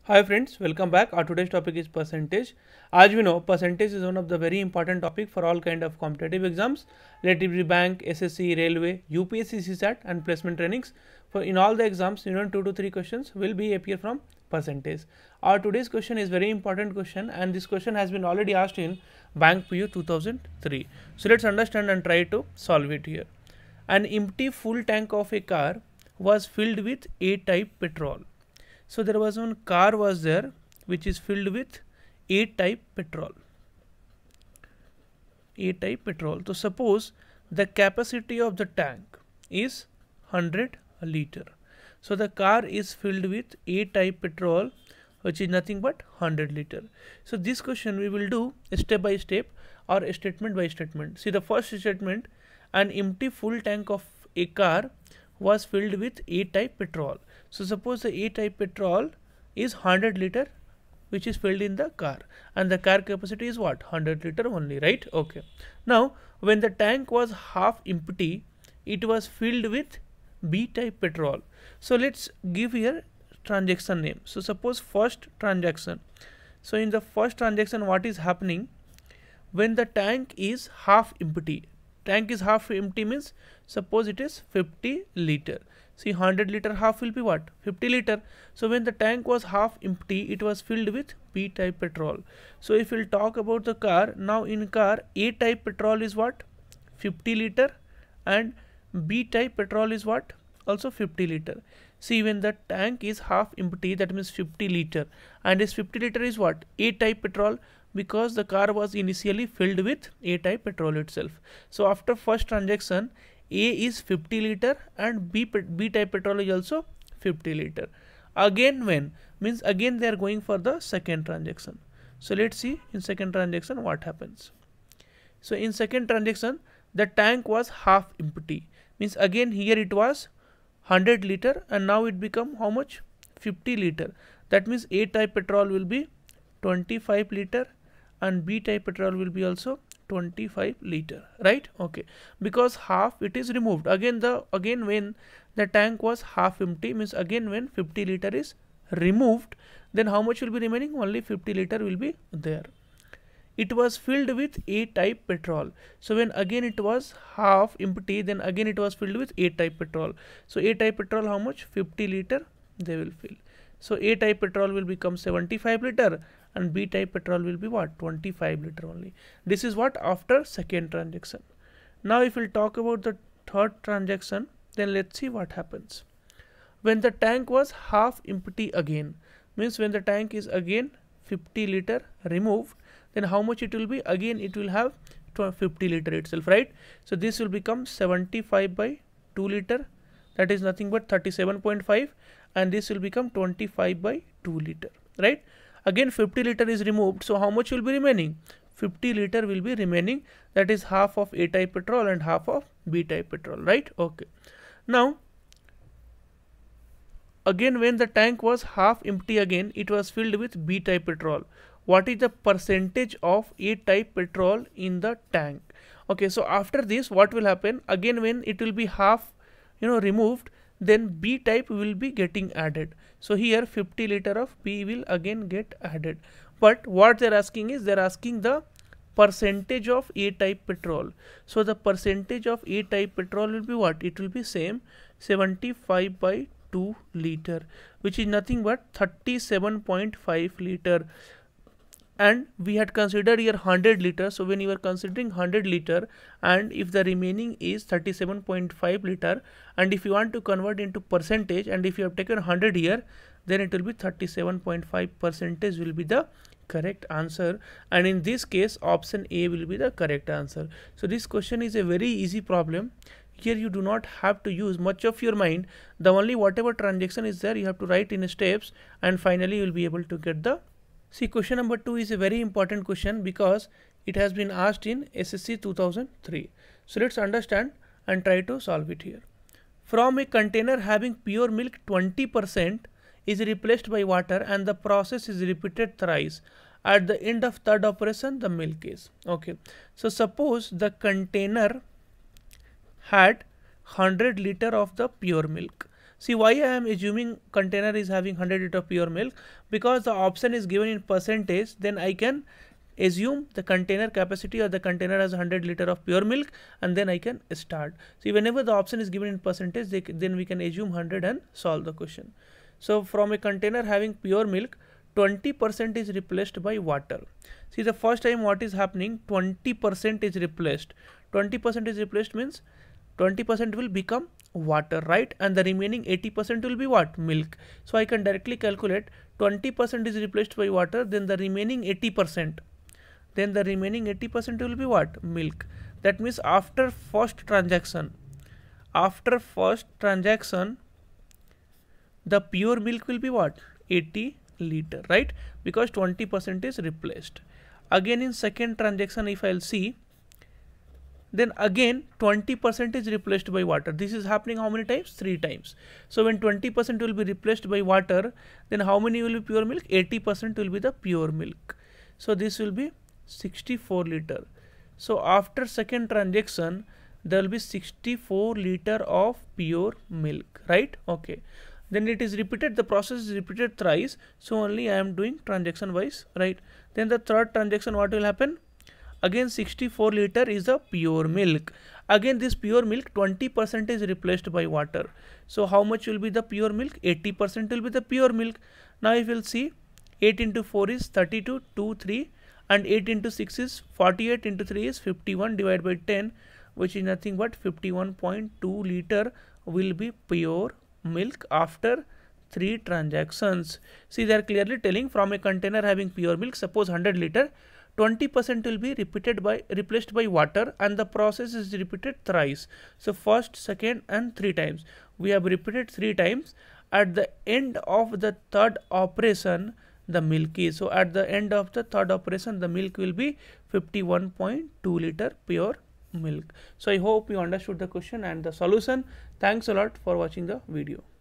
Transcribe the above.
Hi friends, welcome back. Our today's topic is percentage. As we know, percentage is one of the very important topic for all kind of competitive exams, let it be bank, SSC, railway, UPSC, CSAT and placement trainings. For in all the exams, 2 to 3 questions will be appear from percentage. Our today's question is very important question, and this question has been already asked in Bank PU 2003. So let's understand and try to solve it here. An empty full tank of a car was filled with A-type petrol. So there was one car was there which is filled with A-type petrol. A-type petrol. So suppose the capacity of the tank is 100 liter. So the car is filled with A-type petrol, which is nothing but 100 liter. So this question we will do step by step or statement by statement. See the first statement, an empty full tank of a car was filled with A-type petrol. So suppose the A-type petrol is 100 liter which is filled in the car, and the car capacity is what? 100 liter only, right? Okay. Now when the tank was half empty, it was filled with B-type petrol. So let's give here transaction name. So suppose first transaction. So in the first transaction, what is happening? When the tank is half empty, tank is half empty means suppose it is 50 liter. See 100 liter half will be what? 50 liter. So when the tank was half empty, it was filled with B-type petrol. So if we'll talk about the car, now in car A-type petrol is what? 50 liter, and B-type petrol is what? Also 50 liter. See when the tank is half empty, that means 50 liter, and this 50 liter is what? A-type petrol, because the car was initially filled with A-type petrol itself. So after first transaction, A is 50 liter and B-type petrol is also 50 liter. Again when? Means again they are going for the second transaction. So let's see in second transaction what happens. So in second transaction, the tank was half empty. Means again here it was 100 liter and now it become how much? 50 liter. That means A-type petrol will be 25 liter and B-type petrol will be also 25 liter, right? Okay, because half it is removed. Again when the tank was half empty, means again when 50 liter is removed, then how much will be remaining? Only 50 liter will be there. It was filled with A-type petrol. So when again it was half empty, then again it was filled with A-type petrol. So A-type petrol how much? 50 liter they will fill. So A-type petrol will become 75 liter and B-type petrol will be what? 25 liter only. This is what after second transaction. Now if we'll talk about the third transaction, then let's see what happens. When the tank was half empty again, means when the tank is again 50 liter removed, then how much it will be? Again it will have 50 liter itself, right? So this will become 75 by 2 liter, that is nothing but 37.5, and this will become 25 by 2 liter, right? Again 50 liter is removed, so how much will be remaining? 50 liter will be remaining, that is half of A-type petrol and half of B-type petrol, right? Okay. Now again when the tank was half empty, again it was filled with B-type petrol. What is the percentage of A-type petrol in the tank? Okay, so after this what will happen? Again when it will be half removed, then B-type will be getting added. So here 50 liter of B will again get added. But what they're asking is they're asking the percentage of A-type petrol. So the percentage of A-type petrol will be what? It will be same 75 by 2 liter, which is nothing but 37.5 liter. And we had considered here 100 liter. So when you are considering 100 liter, and if the remaining is 37.5 liter, and if you want to convert into percentage, and if you have taken 100 here, then it will be 37.5 percentage will be the correct answer. And in this case option A will be the correct answer. So this question is a very easy problem. Here you do not have to use much of your mind. The only whatever transaction is there, you have to write in steps, and finally you will be able to get the. See, question number 2 is a very important question because it has been asked in SSC 2003. So let's understand and try to solve it here. From a container having pure milk 20% is replaced by water and the process is repeated thrice. At the end of third operation, the milk is. Okay. So suppose the container had 100 liter of the pure milk. See why I am assuming container is having 100 liter of pure milk, because the option is given in percentage, then I can assume the container capacity or the container has 100 liter of pure milk, and then I can start. See, whenever the option is given in percentage, then we can assume 100 and solve the question. So from a container having pure milk, 20% is replaced by water. See, the first time what is happening, 20% is replaced. 20% is replaced means 20% will become water, right? And the remaining 80% will be what? Milk. So I can directly calculate 20% is replaced by water, then the remaining 80%. Then the remaining 80% will be what? Milk. That means after first transaction, the pure milk will be what? 80 liter, right? Because 20% is replaced. Again in second transaction, if I'll see, then again 20% is replaced by water. This is happening how many times? 3 times. So when 20% will be replaced by water, then how many will be pure milk? 80% will be the pure milk. So this will be 64 liter. So after second transaction, there will be 64 liter of pure milk, right? Okay. Then it is repeated, the process is repeated thrice, so only I am doing transaction wise, right? Then the third transaction, what will happen? Again 64 liter is the pure milk. Again this pure milk, 20% is replaced by water. So how much will be the pure milk? 80% will be the pure milk. Now if you will see, 8 into 4 is 32, 2, 3, and 8 into 6 is 48, into 3 is 51, divided by 10, which is nothing but 51.2 liter will be pure milk after 3 transactions. See, they are clearly telling from a container having pure milk, suppose 100 liter, 20% will be replaced by water, and the process is repeated thrice. So first, second and 3 times. We have repeated 3 times. At the end of the third operation, the milk is. So at the end of the third operation, the milk will be 51.2 liter pure milk. So I hope you understood the question and the solution. Thanks a lot for watching the video.